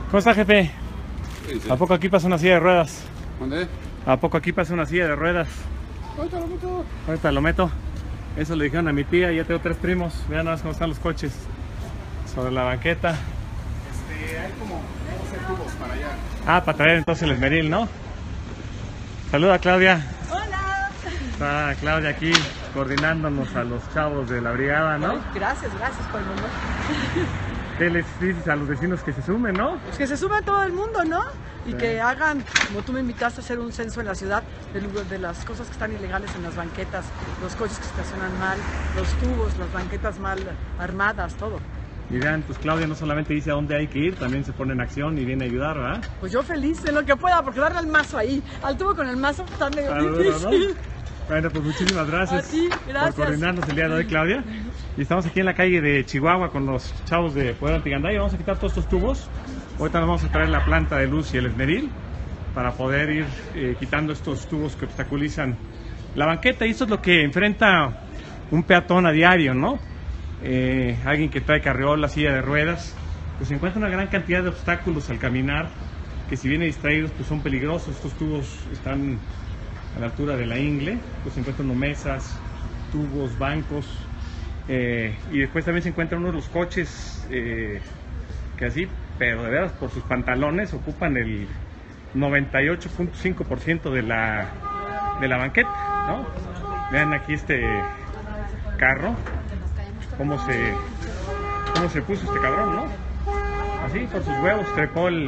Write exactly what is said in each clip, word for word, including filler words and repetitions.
¿Cómo está, jefe? Sí, sí. ¿A poco aquí pasa una silla de ruedas? ¿Dónde? ¿A poco aquí pasa una silla de ruedas? Ahorita lo meto. Ahorita lo meto. Eso le dijeron a mi tía, ya tengo tres primos. Vean nada más cómo están los coches. Sobre la banqueta. Este, hay como doce tubos para allá. Ah, para traer entonces el esmeril, ¿no? Saluda, Claudia. Hola. Está Claudia aquí coordinándonos a los chavos de la brigada, ¿no? Ay, gracias, gracias por el mundo. ¿Qué les dices a los vecinos que se sumen, no? Pues que se sume todo el mundo, ¿no? Y Sí. que hagan, como tú me invitaste a hacer un censo en la ciudad, de, de las cosas que están ilegales en las banquetas, los coches que estacionan mal, los tubos, las banquetas mal armadas, todo. Y vean, pues Claudia no solamente dice a dónde hay que ir, también se pone en acción y viene a ayudar, ¿verdad? Pues yo feliz en lo que pueda, porque darle al mazo ahí, al tubo con el mazo, está medio Está duro, difícil. ¿no? Bueno, pues muchísimas gracias, A ti, gracias. por coordinarnos el día de hoy, Claudia. Y estamos aquí en la calle de Chihuahua con los chavos de Poder Antigandaya. Vamos a quitar todos estos tubos. Ahorita nos vamos a traer la planta de luz y el esmeril para poder ir eh, quitando estos tubos que obstaculizan la banqueta. Y esto es lo que enfrenta un peatón a diario, ¿no? Eh, alguien que trae carriola, silla de ruedas, pues se encuentra una gran cantidad de obstáculos al caminar, que si vienen distraídos pues son peligrosos. Estos tubos están a la altura de la ingle, pues se encuentran mesas, tubos, bancos, eh, y después también se encuentran unos de los coches eh, que así, pero de veras por sus pantalones ocupan el noventa y ocho punto cinco por ciento de la, de la banqueta, ¿no? Vean aquí este carro, cómo se, cómo se puso este cabrón, ¿no? Así, por sus huevos, trepó el,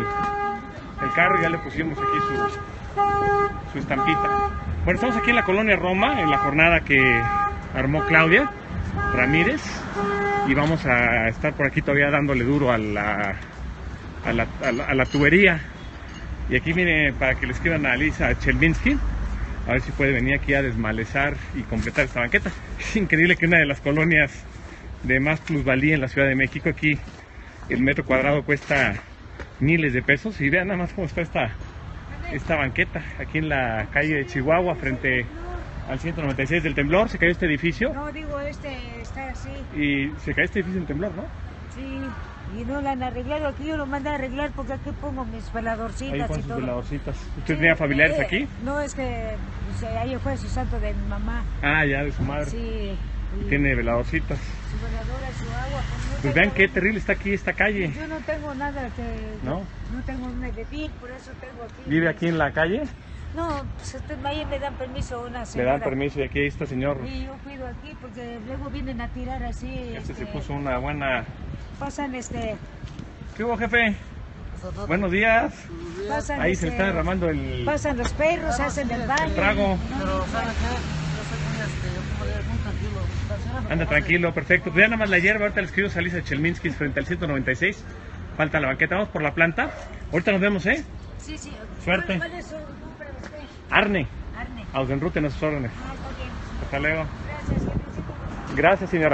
el carro y ya le pusimos aquí su, su estampita. Bueno, estamos aquí en la colonia Roma, en la jornada que armó Claudia Ramírez, y vamos a estar por aquí todavía dándole duro a la, a la, a la, a la tubería. Y aquí viene para que le escriban a Lisa Chelminsky, a ver si puede venir aquí a desmalezar y completar esta banqueta. Es increíble que una de las colonias de más plusvalía en la Ciudad de México, aquí el metro cuadrado cuesta miles de pesos, y vean nada más cómo está esta, esta banqueta, aquí en la calle de Chihuahua, frente al ciento noventa y seis del temblor. Se cayó este edificio. No, digo, este está así. Y se cayó este edificio en temblor, ¿no? Sí, y no la han arreglado. Aquí yo lo mandé a arreglar porque aquí pongo mis veladorcitas Ahí y con sus todo. veladorcitas. ¿Usted Sí, tenía familiares eh, aquí? No, es que pues, ahí fue su santo de mi mamá. Ah, ya, de su madre. Sí. Y Tiene veladorcitas. su veladora, su agua. Pues, no Pues tengo- vean qué terrible está aquí esta calle. Yo no tengo nada que... ¿No? No tengo donde vivir, por eso tengo aquí. ¿Vive aquí en la calle? No, pues este, ahí me dan permiso una Le señora. dan permiso y aquí está señor. Y yo cuido aquí porque luego vienen a tirar así. Este se este, puso una buena... Pasan este... ¿Qué hubo, jefe? Buenos días. Pasan, Ahí se este, le está derramando el, Pasan los perros, hacen el baño. el trago. Pero, ¿sabes qué? Yo soy muy, este, muy, muy tranquilo. Anda tranquilo, perfecto. Pues ya nada más la hierba, ahorita le escribo a Lisa Chelminsky frente al ciento noventa y seis. Falta la banqueta, vamos por la planta. Ahorita nos vemos, ¿eh? Sí, sí. Suerte. ¿Cuál es su nombre de usted? Arne, Arne. Ausenruten a sus órdenes. Ah, está bien. Hasta luego. Gracias. Que no se cómo- Gracias, señora.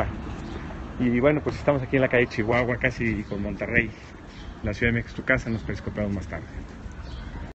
Y bueno, pues estamos aquí en la calle Chihuahua, casi con Monterrey. La Ciudad de México es tu casa, nos periscopeamos más tarde.